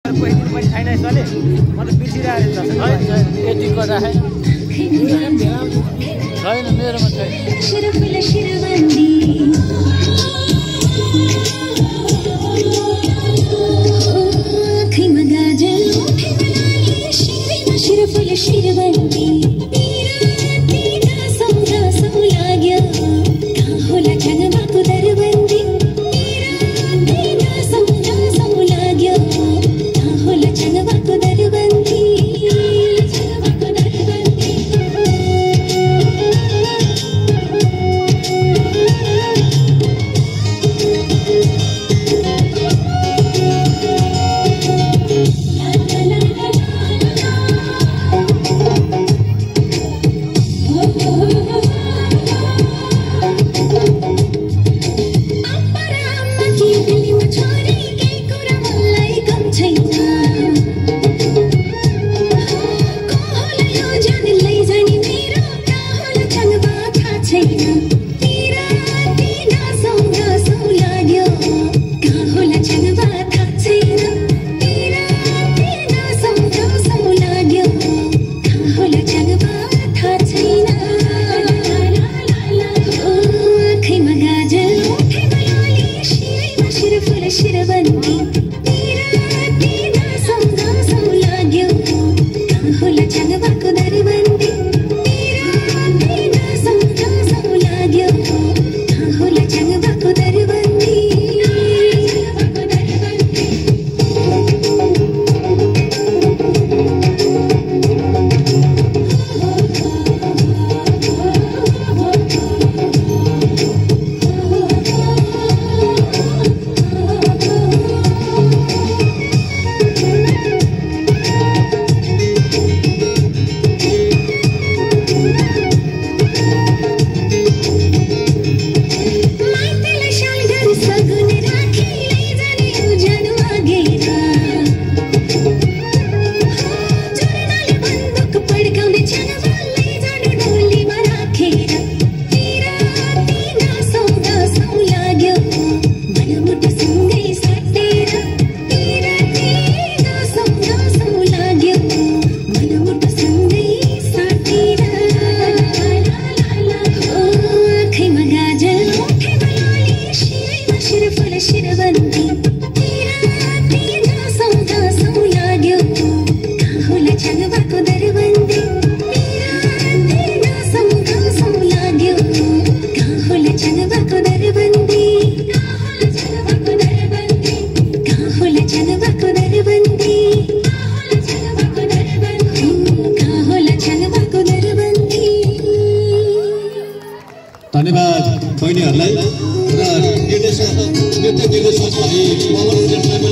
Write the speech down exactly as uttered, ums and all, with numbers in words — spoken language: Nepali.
कोही दिन पनि छैन यसले म त बिर्सिरहेको छु यति कुरा छैन मेरोमा छैन शिरफुल शिरबंदी तेरा समझा सब लाग्यो कहाँ होला जगबाको दरबंदी तेरा समझा सब लाग्यो कहाँ होला जगबाको दरबंदी जगबाको दरबंदी शिरबंदी तेरा तेरा समझा सब लाग्यो कहाँ होला जगबाको दरबंदी तेरा तेरा समझा सब लाग्यो कहाँ होला जगबाको दरबंदी जगबाको दरबंदी शिरबंदी तेरा तेरा समझा सब लाग्यो कहाँ होला जगबाको दरबंदी तेरा तेरा समझा सब लाग्यो कहाँ होला जगबाको दरबंदी कहाँ होला जगबाको दरबंदी कहाँ होला जगबाको दरबंदी। धन्यवाद बहिनीहरूलाई र निर्देशक नृत्य निर्देशक भाइ